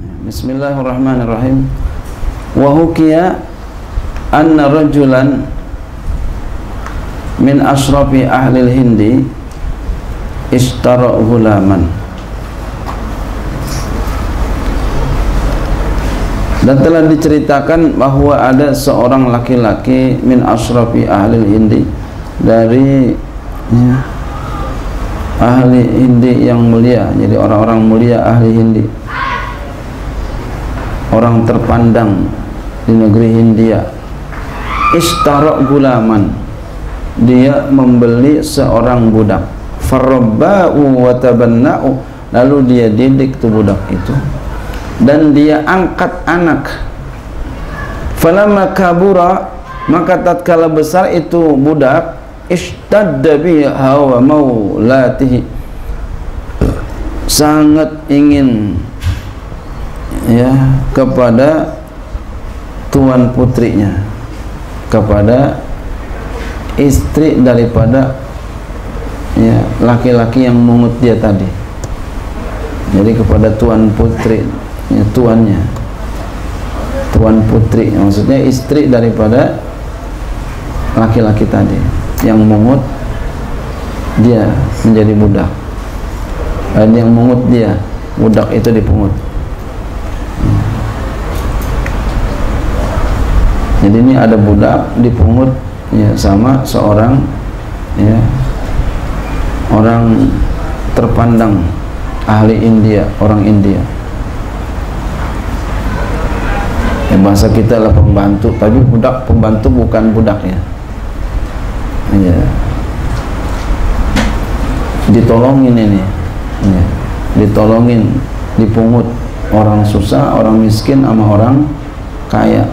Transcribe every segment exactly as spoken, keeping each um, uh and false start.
Bismillahirrahmanirrahim. Wa hukiya anna rajulan min asrafi ahli hindi ishtara gulaman. Dan telah diceritakan bahwa ada seorang laki-laki min asrafi ahli hindi, dari ya, ahli Hindi yang mulia, jadi orang-orang mulia ahli Hindi, orang terpandang di negeri Hindia. Ishtara gulaman, dia membeli seorang budak. Farabba'u wa tabanna'u, lalu dia didik tu budak itu dan dia angkat anak. Falamma kabura, maka tatkala besar itu budak, ishtadda biha wa maulatihi, sangat ingin ya kepada tuan putrinya, kepada istri daripada ya laki-laki yang mengut dia tadi. Jadi kepada tuan putri, ya, tuannya, tuan putri, maksudnya istri daripada laki-laki tadi yang mengut dia menjadi budak, dan yang mengut dia, budak itu dipungut. Jadi ini ada budak dipungut ya sama seorang ya orang terpandang ahli India, orang India. Ya, bahasa kita lah pembantu, tapi budak pembantu bukan budak ya. Ya. Ditolongin ini, ya. Ditolongin, dipungut orang susah, orang miskin sama orang kaya.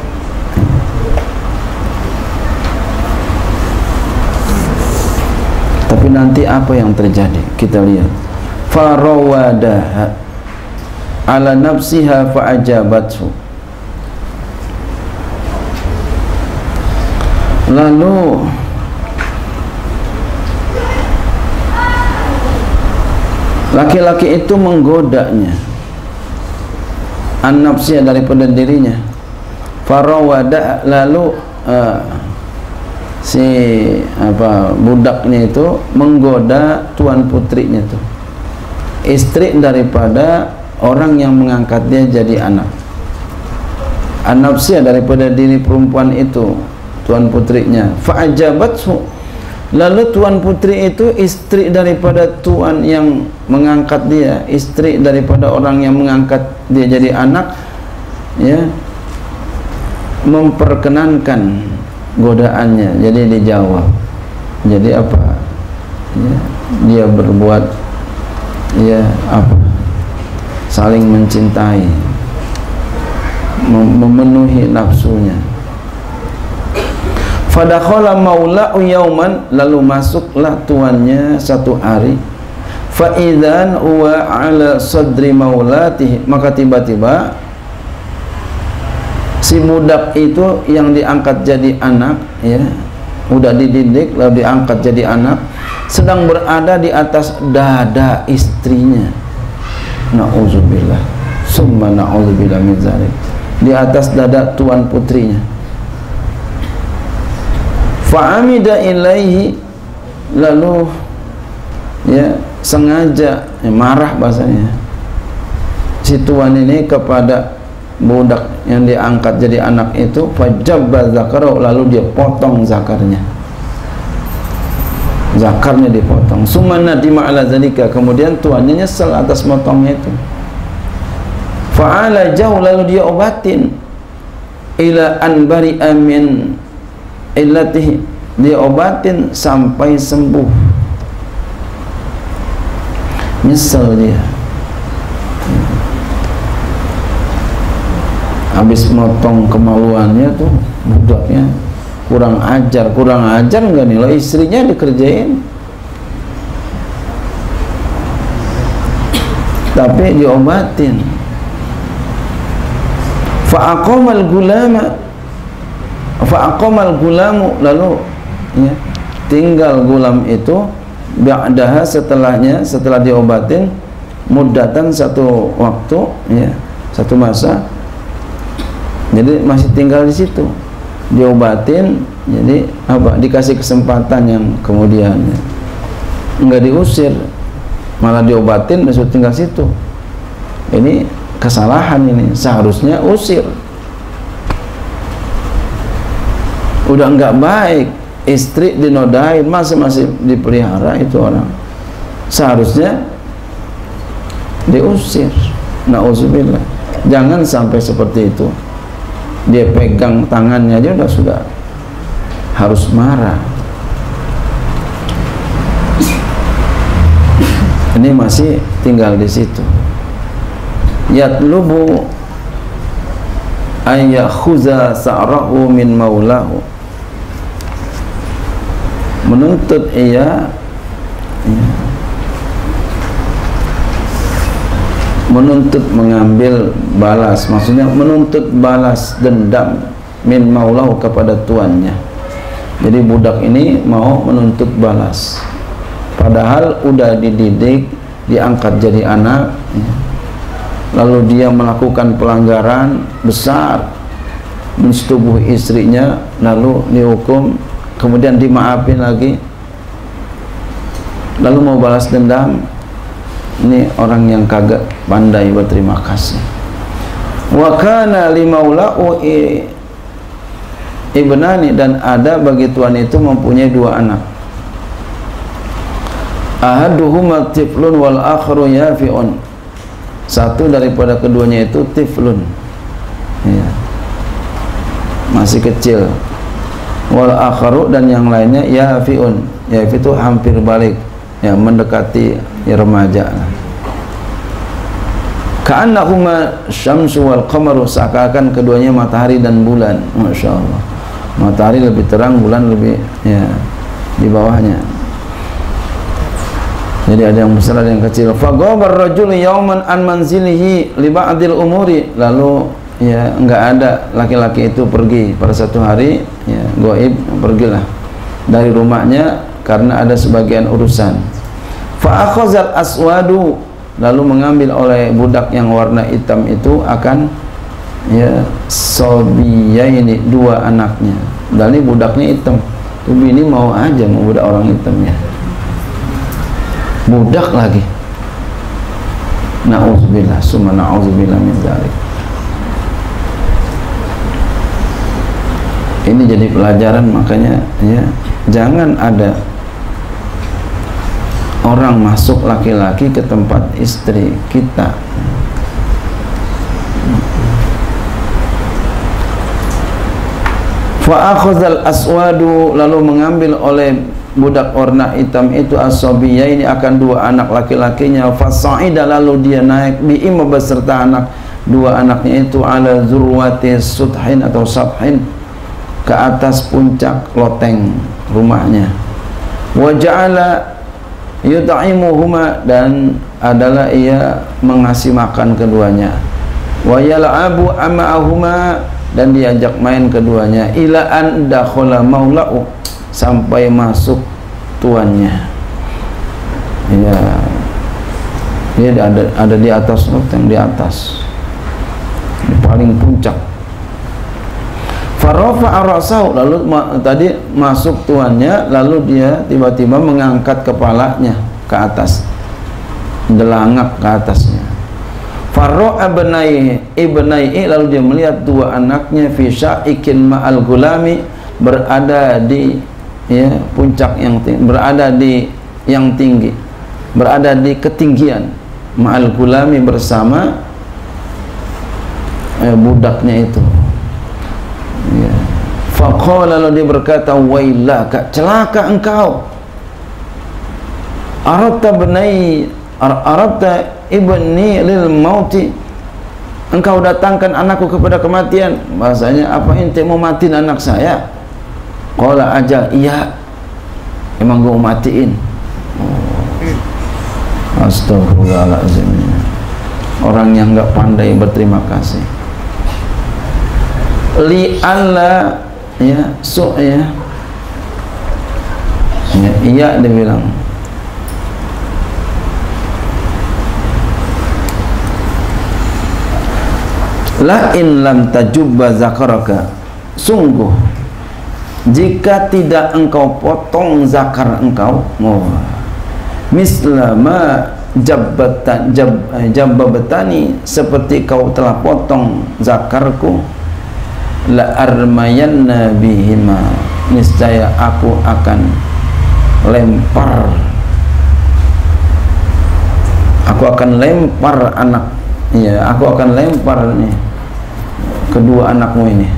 Tapi nanti apa yang terjadi? Kita lihat. Farawadaha ala nafsiha fa'ajabathu. Lalu laki-laki itu menggodanya an-nafsiyah, daripada dirinya. Farawada, lalu uh, si apa budaknya itu menggoda tuan putrinya itu, istri daripada orang yang mengangkat dia jadi anak. An-nafsiyah, daripada diri perempuan itu, tuan putrinya. Fa'ajabathu, lalu tuan putri itu istri daripada tuan yang mengangkat dia, istri daripada orang yang mengangkat dia jadi anak, ya, memperkenankan godaannya, jadi dijawab. Jadi apa ya, dia berbuat ya apa saling mencintai, mem memenuhi nafsunya. Fadakhala maula'u yauman, lalu masuklah tuannya satu hari. Fa idzan huwa ala sadri maulatihi, maka tiba-tiba si budak itu yang diangkat jadi anak, ya, udah dididik lalu diangkat jadi anak, sedang berada di atas dada istrinya. Nauzubillah, summa nauzubillah min dzalik, di atas dada tuan putrinya. Fa'amida ilaihi, lalu ya sengaja, ya, marah bahasanya si tuan ini kepada budak yang diangkat jadi anak itu. Fajabba zakarahu, lalu dia potong zakarnya, zakarnya dipotong. Summa nadima ala zalika, kemudian tuannya nyesel atas motongnya itu. Fa'ala jauh, lalu dia obatin. Ila anbari amin illatihi, dia obatin sampai sembuh. Nyesel dia, habis motong kemaluannya tuh budaknya. Kurang ajar, kurang ajar enggak nih, lah istrinya dikerjain tapi diobatin. Fa'aqamal gulama, fa'aqamal gulamu, lalu ya, tinggal gulam itu ba'daha, setelahnya, setelah diobatin, muddatan, satu waktu, ya, satu masa, jadi masih tinggal di situ, diobatin, jadi apa, dikasih kesempatan yang kemudian enggak diusir, malah diobatin dan sudah tinggal situ. Ini kesalahan, ini seharusnya usir. Udah enggak baik, istri dinodain, masih masih dipelihara, itu orang seharusnya diusir. Nauzubillah. Jangan sampai seperti itu. Dia pegang tangannya aja udah sudah harus marah. Ini masih tinggal di situ. Yatlubu ayyakhuza sa'rahu min maulahu, menuntut ia ya, menuntut mengambil balas, maksudnya menuntut balas dendam min maulahu kepada tuannya. Jadi budak ini mau menuntut balas, padahal udah dididik, diangkat jadi anak ya. Lalu dia melakukan pelanggaran besar, mensetubuhi istrinya, lalu dihukum, kemudian dimaafin lagi, lalu mau balas dendam. Ini orang yang kagak pandai berterima kasih. Wa kana limaulahu ibnani, dan ada bagi tuan itu mempunyai dua anak. Ahaduhuma tiflun wal akharu yafi'un. Satu daripada keduanya itu tiflun, ya, masih kecil. Wal akharu, dan yang lainnya yafi'un. Yafi itu hampir balik, ya, mendekati ya, remaja. Ka'annahuma syamsu wal qamaru, seakan-akan keduanya matahari dan bulan. Masya Allah, matahari lebih terang, bulan lebih ya di bawahnya. Jadi ada yang besar, ada yang kecil. Faghabar rajul yauman an manzilihi li ba'dil umuri, lalu ya enggak ada laki-laki itu pergi pada satu hari, ya gaib, pergilah dari rumahnya karena ada sebagian urusan. Fa akhazal aswadu, lalu mengambil oleh budak yang warna hitam itu akan ya sobiyaini, dua anaknya. Dan ini budaknya hitam, tuh ini mau aja mau budak orang hitamnya, budak lagi. Na'udzubillah, summa na'udzubillah min dzalik. Ini jadi pelajaran, makanya ya jangan ada orang masuk laki-laki ke tempat istri kita. Fa akhazal aswadu, lalu mengambil oleh budak warna hitam itu as-sabiyya, ini akan dua anak laki-lakinya. Fasa'ida, lalu dia naik bi'ima beserta anak, dua anaknya itu, ala zurwati suthin atau sabhin, ke atas puncak loteng rumahnya. Wa ja'ala yut'imuhuma, dan adalah ia mengasih makan keduanya. Wa yal'abu ama'ahuma, dan diajak main keduanya. Ila an dakhala maulahu, sampai masuk tuannya. Ya, dia ada ada di atas loteng, di atas, di paling puncak. Farafa'a ra'sahu, lalu ma, tadi masuk tuannya, lalu dia tiba-tiba mengangkat kepalanya ke atas, delangak ke atasnya. Farra'a ibnai ibnai, lalu dia melihat dua anaknya fi sya'ikin ma'al gulami, berada di ya puncak yang tinggi, berada di yang tinggi, berada di ketinggian, ma'al gulami, bersama eh, budaknya itu. Ya. Faqala, lalu dia berkata, wailaka, celaka engkau, aradta benai aradta ibni lil mauti, engkau datangkan anakku kepada kematian. Bahasanya, apa ente mau matiin anak saya? Qala ajal, iya, emang gua mau matiin. Oh. Astagfirullahaladzim, orang yang enggak pandai berterima kasih. Li alla ya su ya, ya iya, dia bilang La in lam tajubba zakaraka, sungguh jika tidak engkau potong zakar engkau, oh, mislama jabbatan jab, jabbatani, seperti kau telah potong zakarku, la armayanna bihima, niscaya aku akan lempar aku akan lempar anak ya aku akan lempar nih kedua anakmu ini.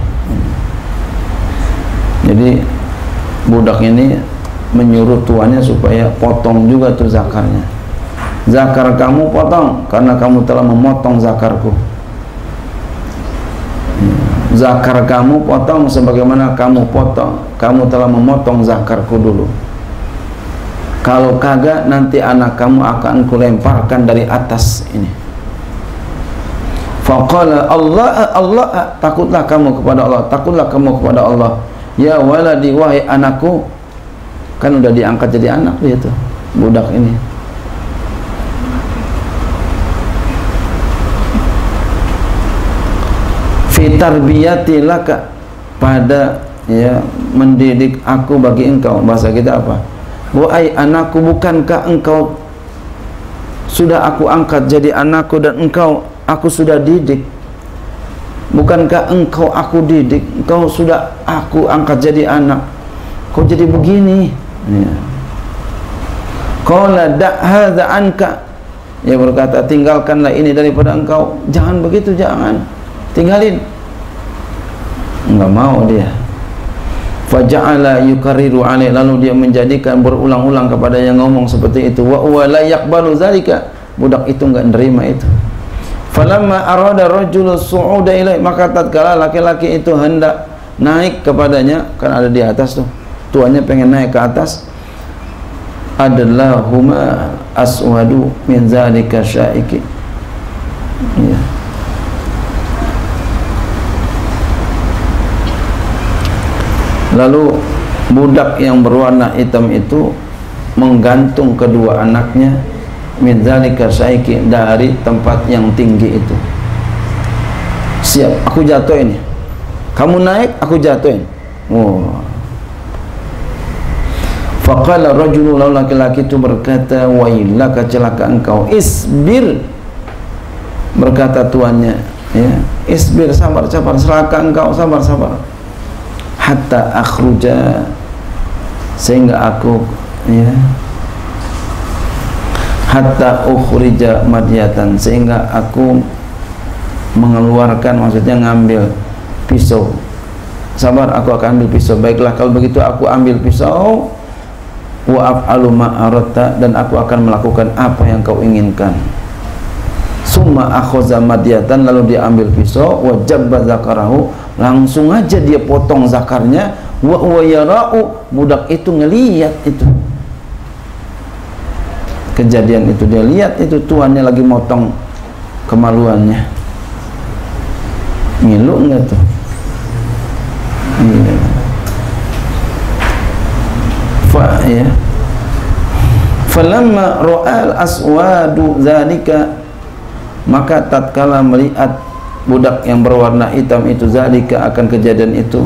Jadi budak ini menyuruh tuannya supaya potong juga tuh zakarnya. Zakar kamu potong karena kamu telah memotong zakarku. Zakar kamu potong sebagaimana kamu potong kamu telah memotong zakarku dulu. Kalau kagak nanti anak kamu akan kulemparkan dari atas ini. Faqala Allah Allah, takutlah kamu kepada Allah, takutlah kamu kepada Allah. Ya waladi, wahai anakku. Kan udah diangkat jadi anak dia tuh budak ini. Fi tarbiyati laka, pada ya mendidik aku bagi engkau. Bahasa kita apa? Wahai anakku, bukankah engkau sudah aku angkat jadi anakku dan engkau aku sudah didik? Bukankah engkau aku didik, engkau sudah aku angkat jadi anak, kau jadi begini ya. Qala da' hadza anka, ya berkata tinggalkanlah ini daripada engkau, jangan begitu, jangan, tinggalin. Enggak mau dia. Faja'ala yukarriru alaih, lalu dia menjadikan berulang-ulang kepada yang ngomong seperti itu. Wa huwa la yaqbalu zalika, budak itu enggak nerima itu. Falamma arada rajulu su'uda ilaih, maka tatkala laki-laki itu hendak naik kepadanya, kan ada di atas tuh, tuannya pengen naik ke atas, adallahuma aswadu min zalika syaiki ya. Lalu budak yang berwarna hitam itu menggantung kedua anaknya min zalika syaiki, dari tempat yang tinggi itu. Siap, aku jatuh ini, kamu naik, aku jatuhin. Oh. Faqala rajulu, lalu laki-laki itu berkata, wailaka, celaka engkau, isbir, berkata tuannya ya, isbir, sabar, sabar, celaka engkau, sabar, sabar, hatta akhruja, sehingga aku ya, hatta ukhrija madyatan, sehingga aku mengeluarkan, maksudnya ngambil pisau. Sabar, aku akan ambil pisau. Baiklah kalau begitu aku ambil pisau, wa af'alu ma aradta, dan aku akan melakukan apa yang kau inginkan. Summa akhadha madyatan, lalu dia ambil pisau, wa jabba zakarahu, langsung aja dia potong zakarnya. Wa huwa yara'u, budak itu ngelihat itu kejadian itu, dia lihat itu tuannya lagi motong kemaluannya. Ngilu enggak tuh? Iya. Fa ya. Falamma ra'al aswadu zalika, maka tatkala melihat budak yang berwarna hitam itu, zalika, akan kejadian itu,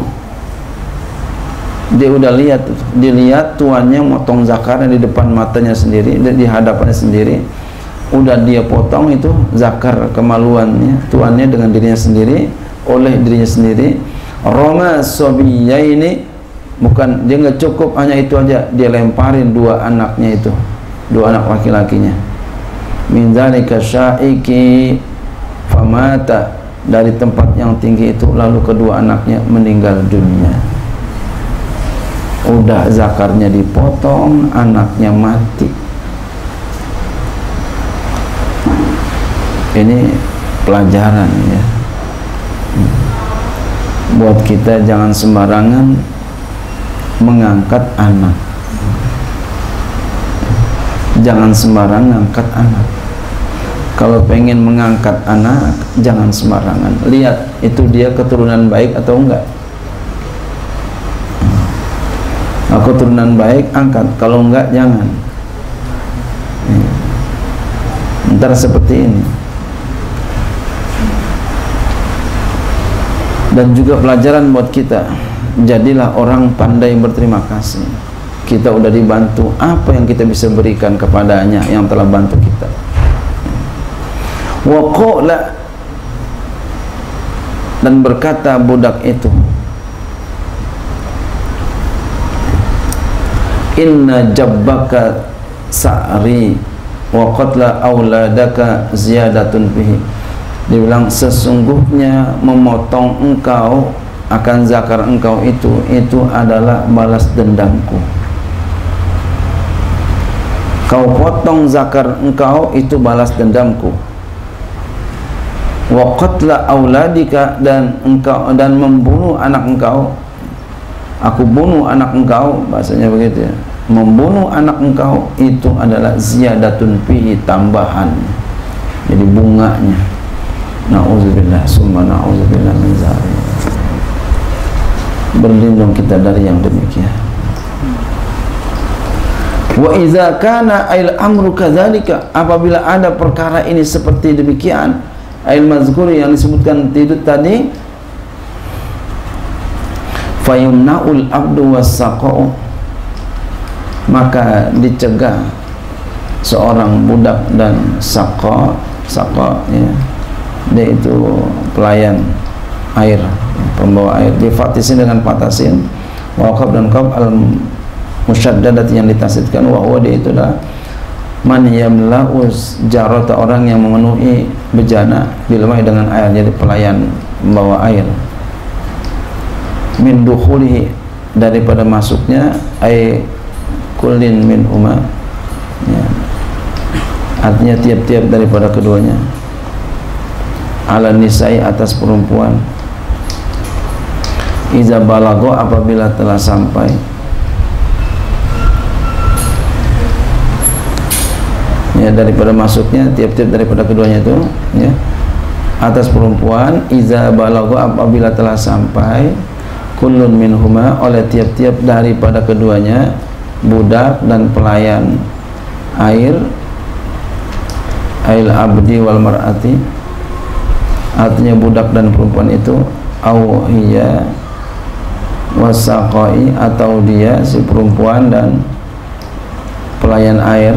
dia udah lihat, dilihat tuannya motong zakarnya di depan matanya sendiri, di hadapannya sendiri, udah dia potong itu zakar kemaluannya tuannya dengan dirinya sendiri, oleh dirinya sendiri. Roma sobiya ini, bukan, dia nggak cukup hanya itu aja, dia lemparin dua anaknya itu, dua anak laki-lakinya. Min dzalika syaiki famata, dari tempat yang tinggi itu, lalu kedua anaknya meninggal dunia. Udah zakarnya dipotong, anaknya mati. Ini pelajaran ya, buat kita, jangan sembarangan mengangkat anak, jangan sembarangan angkat anak. Kalau pengen mengangkat anak, jangan sembarangan, lihat itu dia keturunan baik atau enggak. Aku keturunan baik, angkat, kalau enggak jangan. Ntar seperti ini. Dan juga pelajaran buat kita, jadilah orang pandai berterima kasih. Kita udah dibantu, apa yang kita bisa berikan kepadanya yang telah bantu kita. Wa qala, dan berkata budak itu, inna jabbaka sa'ri wa qatla auladaka ziyadatun fihi. Dia bilang, sesungguhnya memotong engkau akan zakar engkau itu itu adalah balas dendamku. Kau potong zakar engkau itu balas dendamku. Wa qatla auladika, dan engkau dan membunuh anak engkau, aku bunuh anak engkau, bahasanya begitu ya. Membunuh anak engkau itu adalah ziyadatun fihi, tambahan, jadi bunganya. Na'udzubillah, summa na'udzubillah min dzalik. Berlindung kita dari yang demikian. Wa idza kana al amru kadzalika, apabila ada perkara ini seperti demikian, al mazkur yang disebutkan itu tadi, fayumna'ul abdu was-saqa'u, maka dicegah seorang budak dan saqa. Saqa ya, dia itu pelayan air, pembawa air. Difatisin dengan fatasin, waqaf dan qaf al musyaddadat yang ditasydidkan, wa huwa, dia itu adalah man yamla'us jarata, orang yang memenuhi bejana bilmai dengan air, jadi pelayan membawa air. Min dukhulihi, daripada masuknya, ay kullin min huma ya, artinya tiap-tiap daripada keduanya, ala nisai, atas perempuan, iza balago, apabila telah sampai, ya, daripada masuknya tiap-tiap daripada keduanya itu ya, atas perempuan, iza balago, apabila telah sampai, kullun minhuma, oleh tiap-tiap daripada keduanya, budak dan pelayan air, ail abdi wal mar'ati, artinya budak dan perempuan itu, au hiya wasaqai, atau dia si perempuan dan pelayan air,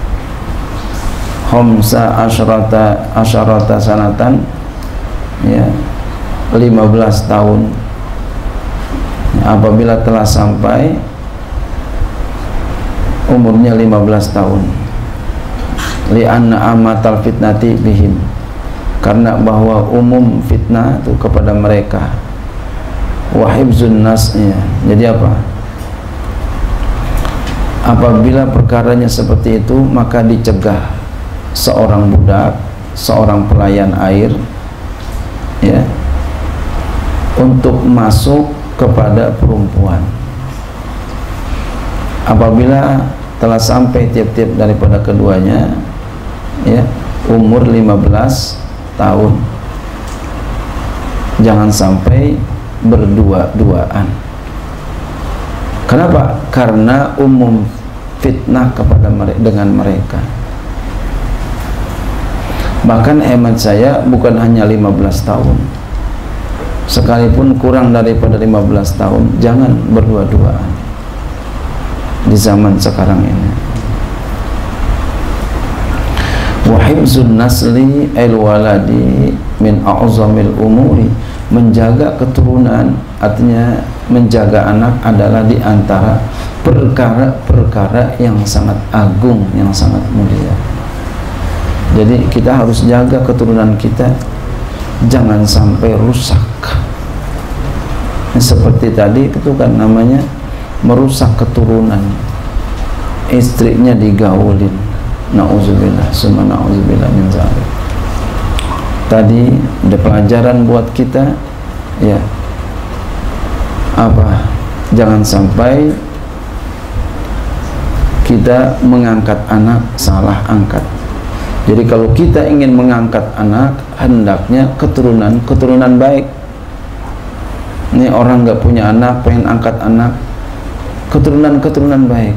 khamsa asyrata asyarata sanatan ya, lima belas tahun, apabila telah sampai umurnya lima belas tahun. Li'anna amatal fitnati bihim, karena bahwa umum fitnah itu kepada mereka. Wa hibzun nas ya, jadi apa? Apabila perkaranya seperti itu, maka dicegah seorang budak, seorang pelayan air ya, untuk masuk kepada perempuan apabila telah sampai tiap-tiap daripada keduanya ya, umur lima belas tahun. Jangan sampai berdua-duaan. Kenapa? Karena umum fitnah kepada mereka, dengan mereka. Bahkan hemat saya, bukan hanya lima belas tahun, sekalipun kurang daripada lima belas tahun, jangan berdua-duaan di zaman sekarang ini. Wa hifzun nasli al waladi min a'zamil umuri, menjaga keturunan, artinya menjaga anak adalah di antara perkara-perkara yang sangat agung, yang sangat mulia. Jadi kita harus jaga keturunan kita, jangan sampai rusak. Seperti tadi itu kan namanya merusak keturunan, istrinya digaulin, na'udzubillah, summa na'udzubillah min dzalik. Tadi ada pelajaran buat kita ya, apa, jangan sampai kita mengangkat anak salah angkat. Jadi kalau kita ingin mengangkat anak, hendaknya keturunan keturunan baik. Ini orang nggak punya anak, pengen angkat anak, keturunan-keturunan baik,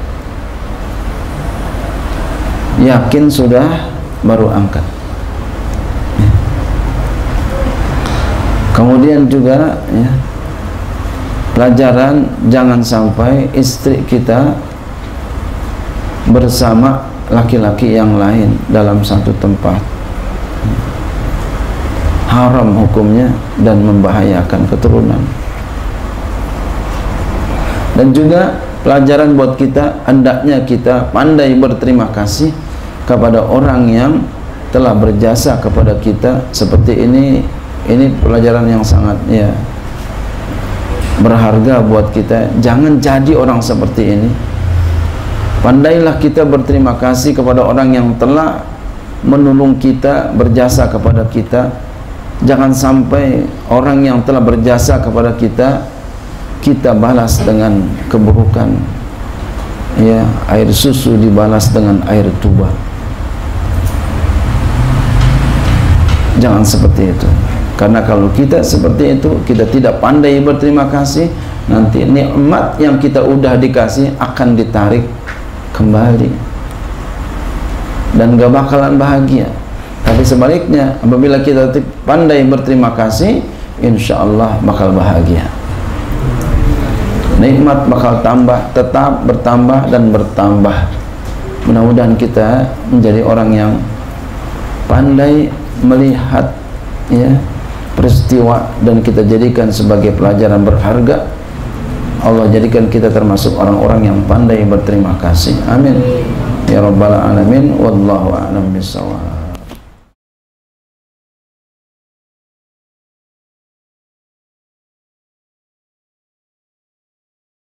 yakin sudah baru angkat. Kemudian juga ya, pelajaran jangan sampai istri kita bersama laki-laki yang lain dalam satu tempat. Haram hukumnya dan membahayakan keturunan. Dan juga pelajaran buat kita, hendaknya kita pandai berterima kasih kepada orang yang telah berjasa kepada kita seperti ini. Ini pelajaran yang sangat ya berharga buat kita. Jangan jadi orang seperti ini. Pandailah kita berterima kasih kepada orang yang telah menolong kita, berjasa kepada kita. Jangan sampai orang yang telah berjasa kepada kita kita balas dengan keburukan. Ya, air susu dibalas dengan air tuba. Jangan seperti itu. Karena kalau kita seperti itu, kita tidak pandai berterima kasih, nanti nikmat yang kita udah dikasih akan ditarik kembali dan gak bakalan bahagia. Tapi sebaliknya, apabila kita pandai berterima kasih, insya Allah bakal bahagia. Nikmat bakal tambah, tetap bertambah dan bertambah. Mudah-mudahan kita menjadi orang yang pandai melihat ya peristiwa dan kita jadikan sebagai pelajaran berharga. Allah jadikan kita termasuk orang-orang yang pandai berterima kasih. Amin ya rabbal alamin. Wallahu a'lam bishawab.